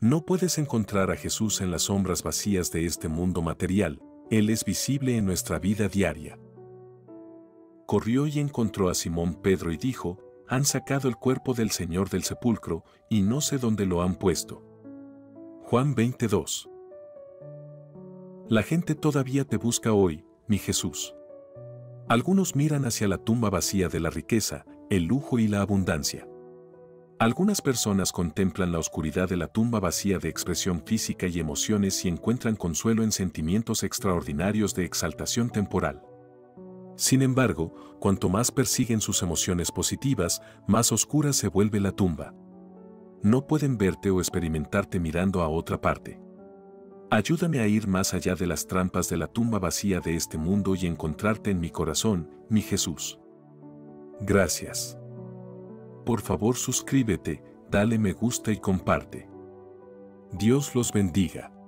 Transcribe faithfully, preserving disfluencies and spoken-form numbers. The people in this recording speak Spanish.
No puedes encontrar a Jesús en las sombras vacías de este mundo material, Él es visible en nuestra vida diaria. Corrió y encontró a Simón Pedro y dijo, han sacado el cuerpo del Señor del sepulcro, y no sé dónde lo han puesto. Juan veintidós. La gente todavía te busca hoy, mi Jesús. Algunos miran hacia la tumba vacía de la riqueza, el lujo y la abundancia. Algunas personas contemplan la oscuridad de la tumba vacía de expresión física y emociones y encuentran consuelo en sentimientos extraordinarios de exaltación temporal. Sin embargo, cuanto más persiguen sus emociones positivas, más oscura se vuelve la tumba. No pueden verte o experimentarte mirando a otra parte. Ayúdame a ir más allá de las trampas de la tumba vacía de este mundo y encontrarte en mi corazón, mi Jesús. Gracias. Por favor, suscríbete, dale me gusta y comparte. Dios los bendiga.